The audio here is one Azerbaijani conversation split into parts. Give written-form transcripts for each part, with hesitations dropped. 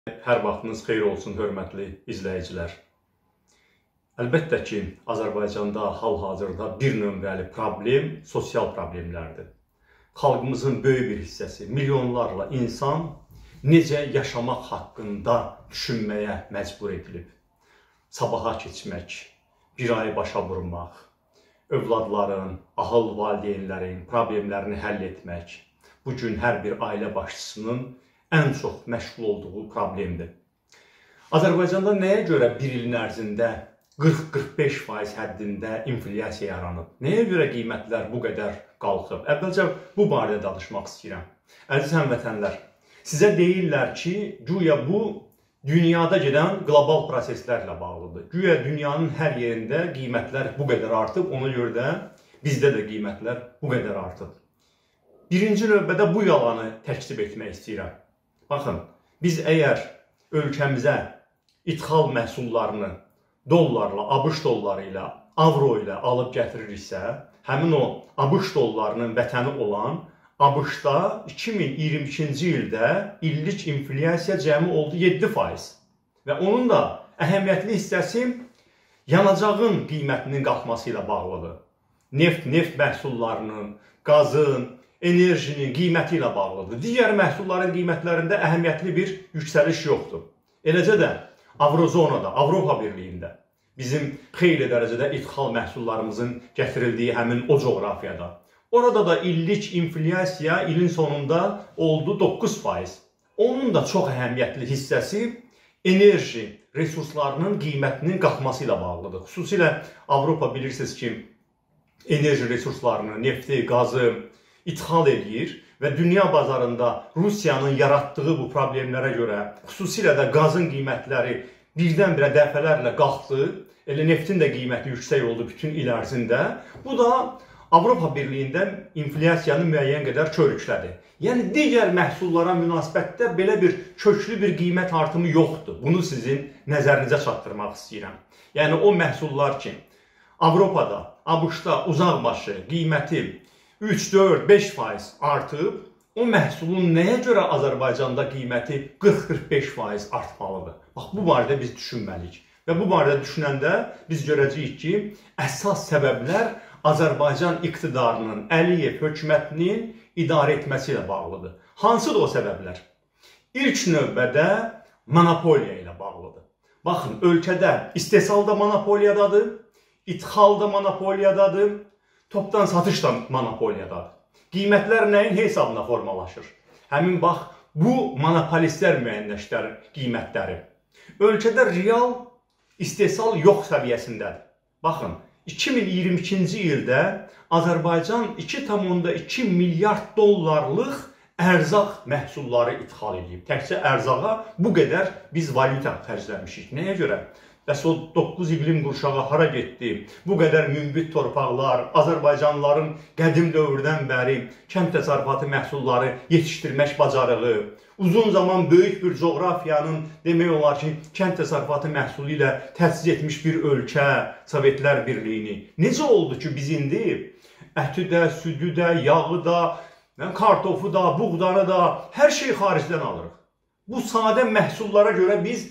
Hər vaxtınız xeyir olsun, hörmətli izləyicilər. Əlbəttə ki, Azərbaycanda hal-hazırda bir nömrəli problem sosial problemlərdir. Xalqımızın böyük bir hissəsi, milyonlarla insan necə yaşamaq haqqında düşünməyə məcbur edilib. Sabaha keçmək, bir ayı başa vurmaq, övladların, ahıl valideynlərin problemlərini həll etmək, bugün hər bir ailə başçısının ən çox məşğul olduğu problemdir. Azərbaycanda nəyə görə bir ilin ərzində 40-45% həddində inflyasiya yaranıb? Nəyə görə qiymətlər bu qədər qalxıb? Əvvəlcə bu barədə danışmaq istəyirəm. Əziz həmvətənlər, sizə deyirlər ki, güya bu dünyada gedən qlobal proseslərlə bağlıdır. Güya dünyanın hər yerində qiymətlər bu qədər artıb, ona görə də bizdə də qiymətlər bu qədər artıb. Birinci növbədə bu yalanı təkzib etmək istəyirəm. Baxın, biz əgər ölkəmizə ithal məhsullarını dollarla, ABŞ dolları ilə, avro ilə alıb gətiririksə, həmin o ABŞ dollarının vətəni olan ABŞ-da 2022-ci ildə illik inflyasiya cəmi oldu 7%. Və onun da əhəmiyyətli hissəsi yanacağın qiymətinin qalxması ilə bağlıdır. Neft məhsullarının, qazın, enerjinin qiyməti ilə bağlıdır. Digər məhsulların qiymətlərində əhəmiyyətli bir yüksəliş yoxdur. Eləcə də Avrozonada, Avropa Birliyində bizim xeyli dərəcədə ithal məhsullarımızın gətirildiyi həmin o coğrafiyada. Orada da illik inflyasiya ilin sonunda oldu 9%. Onun da çox əhəmiyyətli hissəsi enerji resurslarının qiymətinin qalxması ilə bağlıdır. Xüsusilə Avropa bilirsiniz ki, enerji resurslarını, nefti, qazı ithal edir və dünya bazarında Rusiyanın yaratdığı bu problemlərə görə, xüsusilə də qazın qiymətləri birdən-birə dəfələrlə qalxdı, elə neftin də qiyməti yüksək oldu bütün il ərzində. Bu da Avropa Birliyində inflyasiyanı müəyyən qədər körüklədi. Yəni, digər məhsullara münasibətdə belə bir köklü bir qiymət artımı yoxdur. Bunu sizin nəzərinizə çatdırmaq istəyirəm. Yəni, o məhsullar ki, Avropada, ABŞ-da uzaqbaşı qiyməti 3-4-5% artıb, o məhsulun nəyə görə Azərbaycanda qiyməti 40-45% artmalıdır? Bax, bu barədə biz düşünməliyik. Və bu barədə düşünəndə biz görəcəyik ki, əsas səbəblər Azərbaycan iqtidarının, Əliyev hökumətinin idarə etməsi ilə bağlıdır. Hansıdır o səbəblər? İlk növbədə monopoliya ilə bağlıdır. Baxın, ölkədə istehsal da monopoliyadadır, ithal da monopoliyadadır, topdan satış da monopoliyadadır. Qiymətlər nəyin hesabına formalaşır? Həmin bax, bu monopolistlər müəyyənləşdirir qiymətləri. Ölkədə real istehsal yox səviyyəsindədir. Baxın, 2022-ci ildə Azərbaycan 2,2 milyard dollarlıq ərzaq məhsulları ithal edib. Təkcə ərzağa bu qədər biz valyuta xərcləmişik. Nəyə görə? Bəs o 9 iqlim qurşağı hara getdi? Bu qədər münbit torpaqlar, Azərbaycanlıların qədim dövrdən bəri kənd təsərrüfatı məhsulları yetişdirmək bacarığı, uzun zaman böyük bir coğrafiyanın demək olar ki, kənd təsərrüfatı məhsulu ilə təchiz etmiş bir ölkə, Sovetlər Birliyini. Necə oldu ki, biz indi əti də, südü də, yağı da, kartofu da, buğdanı da, hər şeyi xaricdən alırıq. Bu sadə məhsullara görə biz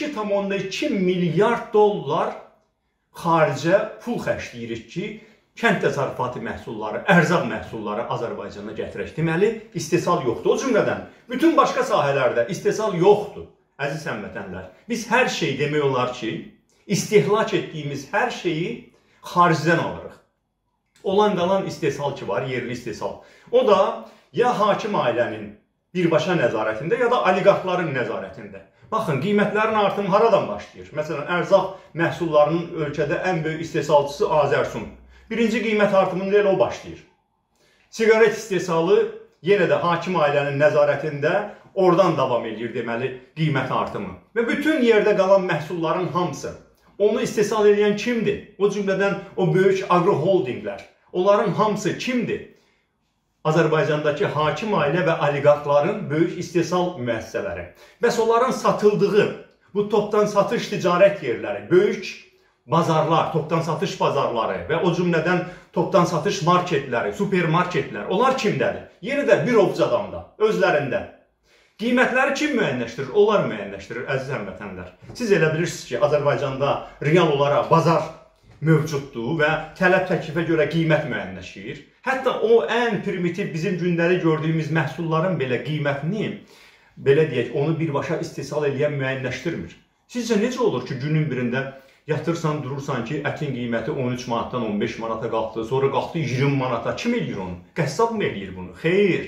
2,2 milyard dollar xaricə pul xərcləyirik ki, kənd təsərrüfatı məhsulları, ərzaq məhsulları Azərbaycana gətirək. Deməli, istehsal yoxdur. O cümlədən, bütün başqa sahələrdə istehsal yoxdur. Əziz həmvətənlər, biz hər şey demək olar ki, istehlak etdiyimiz hər şeyi xaricdən alırıq. Olan qalan istehsal ki var, yerli istehsal. O da ya hakim ailənin birbaşa nəzarətində, ya da oliqarxların nəzarətində. Baxın, qiymətlərin artımı haradan başlayır? Məsələn, ərzaq məhsullarının ölkədə ən böyük istehsalçısı Azərsun. Birinci qiymət artımında elə o başlayır. Siqaret istehsalı yenə də hakim ailənin nəzarətində oradan davam edir deməli qiymət artımı. Və bütün yerdə qalan məhsulların hamısı, onu istehsal edən kimdir? O cümlədən o böyük agroholdinglər. Onların hamısı kimdir? Azərbaycandakı hakim ailə və oliqarxların böyük istehsal müəssisələri. Bəs onların satıldığı bu topdan satış ticarət yerləri, böyük bazarlar, topdan satış bazarları və o cümlədən topdan satış marketləri, supermarketlər, onlar kimdədir? Yenə də bir ovuc adamda, özlərində. Qiymətləri kim müəyyənləşdirir? Onlar müəyyənləşdirir, əziz həmvətənlər. Siz elə bilirsiniz ki, Azərbaycanda real olaraq bazar mövcuddur və tələb təklifə görə qiymət müəyyənləşir. Hətta o ən primitiv bizim gündəlik gördüyümüz məhsulların belə qiymətini, belə deyək, onu birbaşa istehsal edən müəyyənləşdirmir. Sizcə necə olur ki, günün birində yatırsan, durursan ki, ətin qiyməti 13 manatdan 15 manata qalxdı, sonra qalxdı 20 manata. Kim eləyir onu? Qəssab mı eləyir bunu? Xeyr.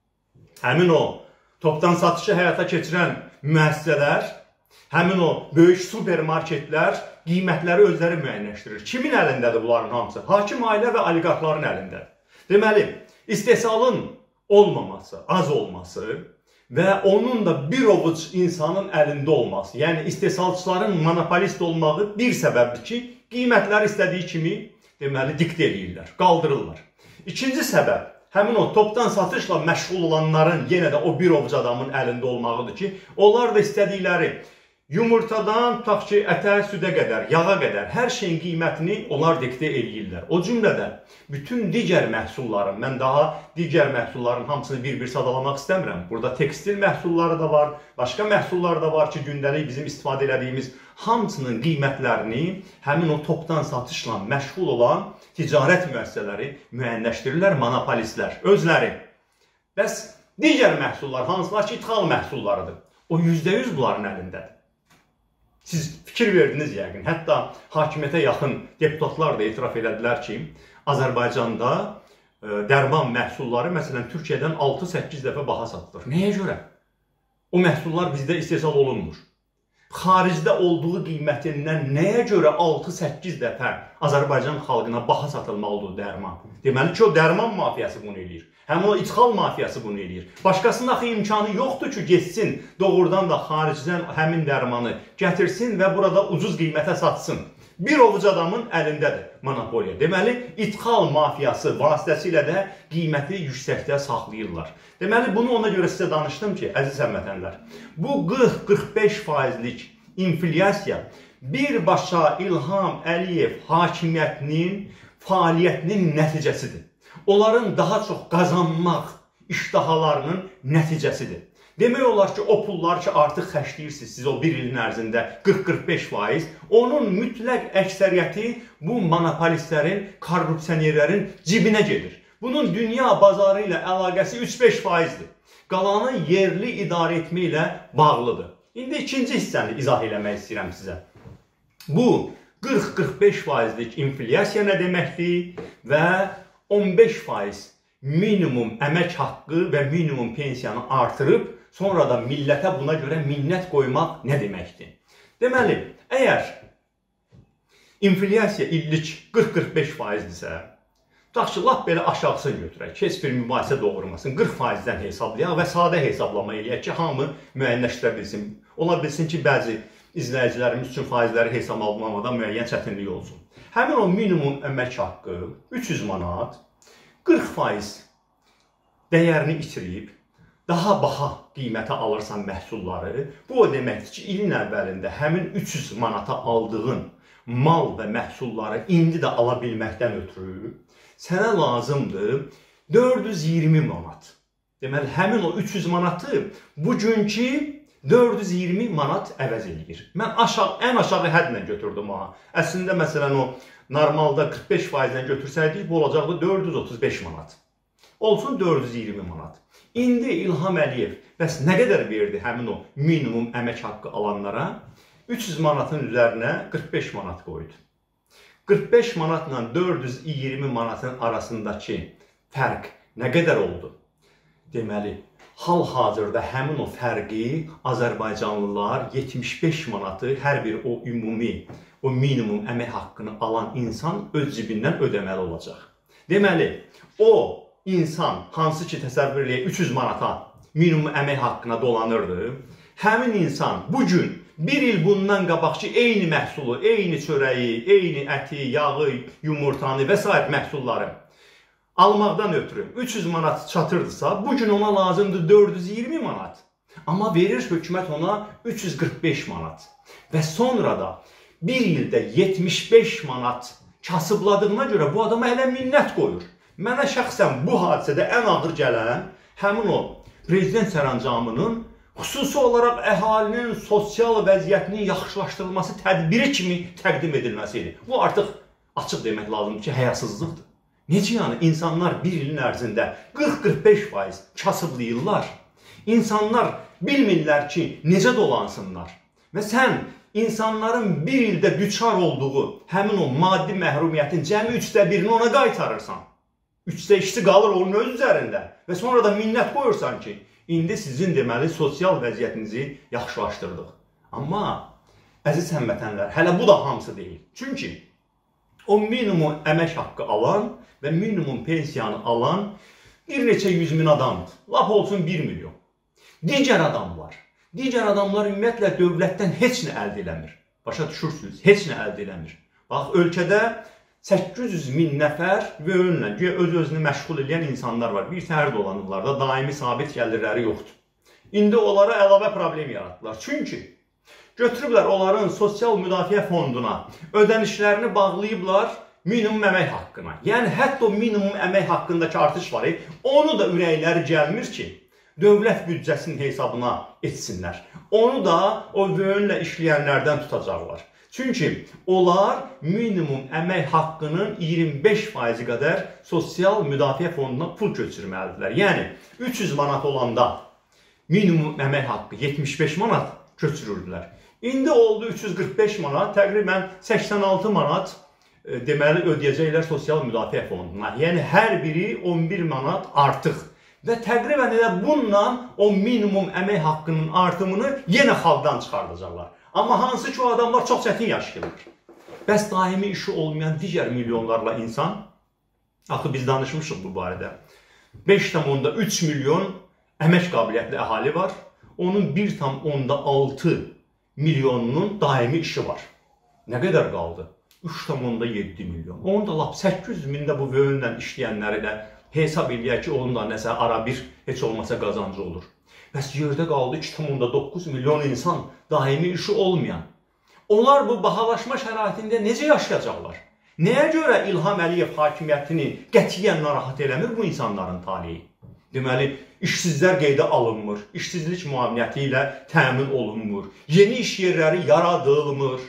Həmin o topdan satışı həyata keçirən müəssisələr, həmin o böyük supermarketlər qiymətləri özləri müəyyənləşdirir. Kimin əlindədir bunların hamısı? Hakim ailə və oliqarxların əlindədir. Deməli, istehsalın olmaması, az olması və onun da bir ovuc insanın əlində olması, yəni istehsalçıların monopolist olmağı bir səbəbdir ki, qiymətləri istədiyi kimi, deməli, diktə edirlər, qaldırırlar. İkinci səbəb, həmin o topdan satışla məşğul olanların yenə də o bir ovuc adamın əlində olmağıdır ki, onlar da istədikləri yumurtadan tutaq ki, ətə, südə qədər, yağa qədər hər şeyin qiymətini onlar diktə eləyirlər. O cümlədən bütün digər məhsulların, mən daha digər məhsulların hamısını bir-bir sadalamaq istəmirəm. Burada tekstil məhsulları da var, başqa məhsullar da var ki, gündəlik bizim istifadə etdiyimiz hamısının qiymətlərini həmin o topdan satışla məşğul olan ticarət müəssisələri müəyyənləşdirirlər, monopolistlər özləri. Bəs digər məhsullar, hansılar ki, ithal məhsullarıdır, o %100 bunların əlindədir. Siz fikir verdiniz yəqin, hətta hakimiyyətə yaxın deputatlar da etiraf elədilər ki, Azərbaycanda dərman məhsulları, məsələn, Türkiyədən 6-8 dəfə baha satılır. Nəyə görə? O məhsullar bizdə istehsal olunmur. Xaricdə olduğu qiymətindən nəyə görə 6-8 dəfə Azərbaycan xalqına baha satılmalıdır dərman? Deməli ki, o dərman mafiyası bunu eləyir. Həm o ithal mafiyası bunu eləyir. Başqasının axı imkanı yoxdur ki, geçsin, doğrudan da xaricdən həmin dərmanı gətirsin və burada ucuz qiymətə satsın. Bir ovuc adamın əlindədir monopoliya. Deməli, ithal mafiyası vasitəsilə də qiyməti yüksəkdə saxlayırlar. Deməli, bunu ona görə sizə danışdım ki, əziz həmvətənlər, bu 40-45%lik inflyasiya birbaşa İlham Əliyev hakimiyyətinin fəaliyyətinin nəticəsidir. Onların daha çox qazanmaq iştahalarının nəticəsidir. Demək olar ki, o pullar ki, artıq xərcləyirsiniz siz o bir ilin ərzində 40-45%, onun mütləq əksəriyyəti bu monopolistlərin, korrupsionerlərin cibinə gedir. Bunun dünya bazarı ilə əlaqəsi 3-5%dir. Qalanı yerli idarə etmə ilə bağlıdır. İndi ikinci hissəni izah eləmək istəyirəm sizə. Bu 40-45%lik inflyasiya nə deməkdir və 15% minimum əmək haqqı və minimum pensiyanı artırıb, sonra da millətə buna görə minnət qoymaq nə deməkdir? Deməli, əgər inflyasiya illik 40-45%-dirsə, tutaq ki, lap belə aşağısını götürək, heç bir mübahisə doğurmasın, 40%-dən hesablayaq və sadə hesablama eləyək ki, hamı müəyyənləşdirə bilsin. Ola bilsin ki, bəzi izləyicilərimiz üçün faizləri hesablamada müəyyən çətinlik olsun. Həmin o minimum əmək haqqı 300 manat 40% dəyərini itirib, daha baha qiymətə alırsan məhsulları, bu o deməkdir ki, ilin əvvəlində həmin 300 manata aldığın mal və məhsulları indi də ala bilməkdən ötürü sənə lazımdır 420 manat. Deməli, həmin o 300 manatı bugünkü 420 manat əvəz edir. Mən ən aşağı hədlə götürdüm ha. Əslində, məsələn, o normalda 45%-dən götürsəydik, bu olacaqdı 435 manat. Olsun 420 manat. İndi İlham Əliyev bəs nə qədər verdi həmin o minimum əmək haqqı alanlara? 300 manatın üzərinə 45 manat qoydu. 45 manatla 420 manatın arasındakı fərq nə qədər oldu? Deməli, hal-hazırda həmin o fərqi Azərbaycanlılar 75 manatı hər bir o ümumi, o minimum əmək haqqını alan insan öz cibindən ödəməli olacaq. Deməli, o insan hansı ki təsəvvür eləyək 300 manata minimum əmək haqqına dolanırdı, həmin insan bugün bir il bundan qabaq ki, eyni məhsulu, eyni çörəyi, eyni əti, yağı, yumurtanı və s. məhsulları almaqdan ötürü 300 manat çatırdısa, bugün ona lazımdır 420 manat. Amma verir hökumət ona 345 manat. Və sonra da bir ildə 75 manat kasıbladığına görə bu adama hələ minnət qoyur. Mənə şəxsən bu hadisədə ən ağır gələn həmin o prezident sərəncamının xüsusi olaraq əhalinin sosial vəziyyətinin yaxşılaşdırılması tədbiri kimi təqdim edilməsi idi. Bu artıq açıq demək lazımdır ki, həyasızlıqdır. Necə yəni insanlar bir ilin ərzində 40-45% kasıblayırlar. İnsanlar bilmirlər ki, necə dolansınlar. Və sən insanların bir ildə düçar olduğu həmin o maddi məhrumiyyətin cəmi 1/3-ni ona qaytarırsan. 3/2-si qalır onun öz üzərində və sonra da minnət qoyursan ki, indi sizin deməli sosial vəziyyətinizi yaxşılaşdırdıq. Amma əziz həmvətənlər, hələ bu da hamısı deyil. Çünki o minimum əmək haqqı alan və minimum pensiyanı alan bir neçə 100 min adamdır. Lap olsun 1 milyon. Digər adamlar ümumiyyətlə dövlətdən heç nə əldə eləmir. Başa düşürsünüz, heç nə əldə eləmir. Bax, ölkədə 800 min nəfər vəönlə, öz-özünü məşğul edən insanlar var. Bir təhər dolanırlar da, daimi sabit gəlirləri yoxdur. İndi onlara əlavə problem yaratdılar. Çünki götürüblər onların sosial müdafiə fonduna ödənişlərini bağlayıblar minimum əmək haqqına. Yəni, hətta o minimum əmək haqqındakı artış var, onu da ürəkləri gəlmir ki, dövlət büdcəsinin hesabına etsinlər. Onu da o vəönlə işləyənlərdən tutacaqlar. Çünki onlar minimum əmək haqqının 25% qədər sosial müdafiə fonduna pul köçürməlidirlər. Yəni, 300 manat olanda minimum əmək haqqı 75 manat köçürürdülər. İndi oldu 345 manat, təqribən 86 manat deməli ödəyəcəklər sosial müdafiə fonduna. Yəni, hər biri 11 manat artıq. Və təqribən elə bununla o minimum əmək haqqının artımını yenə xalqdan çıxardacaqlar. Amma hansı ki o adamlar çox çətin yaşayırlar. Bəs daimi işi olmayan digər milyonlarla insan, axı biz danışmışıq bu barədə, 5,3 milyon əmək qabiliyyətli əhali var, onun 1,6 milyonunun daimi işi var. Nə qədər qaldı? 3,7 milyon. Onun da lap 800 mində bu vəönlə işləyənləri də hesab eləyək ki, onun da nəsə ara bir heç olmasa qazancı olur. Bəs yerdə qaldı 2,9 milyon insan daimi işi olmayan. Onlar bu bahalaşma şəraitində necə yaşayacaqlar? Nəyə görə İlham Əliyev hakimiyyətini qətiyyən narahat eləmir bu insanların taleyi? Deməli, işsizlər qeydə alınmır, işsizlik müaviniyyəti ilə təmin olunmur, yeni iş yerləri yaradılmır,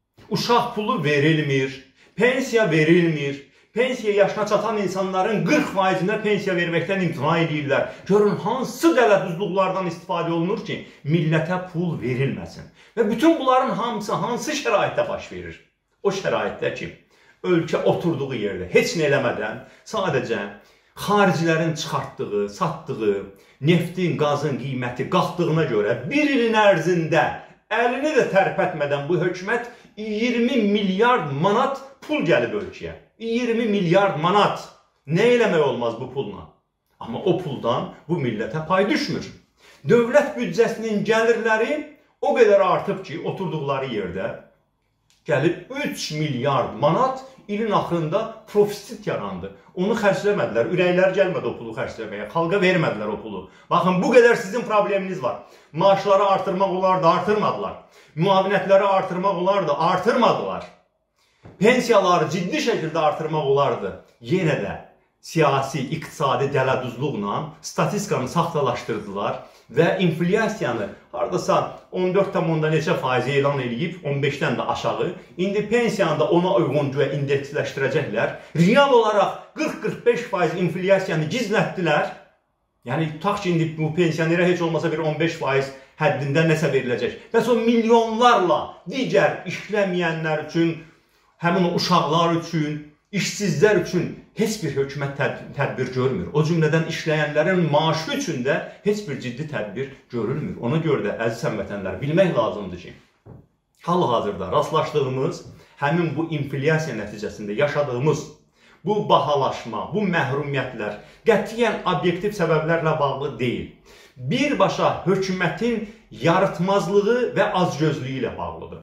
uşaq pulu verilmir, pensiya verilmir. Pensiya yaşına çatan insanların 40%-nə pensiya verməkdən imtina edirlər. Görün, hansı dələduzluqlardan istifadə olunur ki, millətə pul verilməsin. Və bütün bunların hamısı hansı şəraitdə baş verir? O şəraitdə ki, ölkə oturduğu yerdə heç nə eləmədən sadəcə xaricilərin çıxartdığı, satdığı, neftin, qazın qiyməti qalxdığına görə bir ilin ərzində əlini də tərpətmədən bu hökumət 20 milyard manat pul gəlib ölkəyə. 20 milyard manat. Nə eləmək olmaz bu pulla? Amma o puldan bu millətə pay düşmür. Dövlət büdcəsinin gəlirləri o qədər artıb ki, oturduqları yerdə gəlib 3 milyard manat ilin axırında profit yarandı. Onu xərcləmədilər, ürəklər gəlmədi o pulu xərcləməyə, xalqa vermədilər o pulu. Baxın, bu qədər sizin probleminiz var. Maaşları artırmaq olardı, artırmadılar. Müavinətləri artırmaq olardı, artırmadılar. Pensiyaları ciddi şəkildə artırmaq olardı. Yenə də siyasi, iqtisadi dələduzluqla statistikanı saxtalaşdırdılar və inflyasiyanı haradasa 14,4 neçə faizi elan edib, 15-dən də aşağı. İndi pensiyanı da ona uyğun güya indeksləşdirəcəklər. Real olaraq 40-45% inflyasiyanı gizlətdilər. Yəni, tutaq ki, indi bu pensiyanerə heç olmasa bir 15% həddində nəsə veriləcək. Bəs o milyonlarla digər işləməyənlər üçün, həmin o uşaqlar üçün, işsizlər üçün heç bir hökumət tədbir görmür. O cümlədən işləyənlərin maaşı üçün də heç bir ciddi tədbir görülmür. Ona görə də, əziz həmvətənlər, bilmək lazımdır ki, hal-hazırda rastlaşdığımız həmin bu inflyasiya nəticəsində yaşadığımız bu bahalaşma, bu məhrumiyyətlər qətiyyən obyektiv səbəblərlə bağlı deyil. Birbaşa hökumətin yarıtmazlığı və azgözlüyü ilə bağlıdır.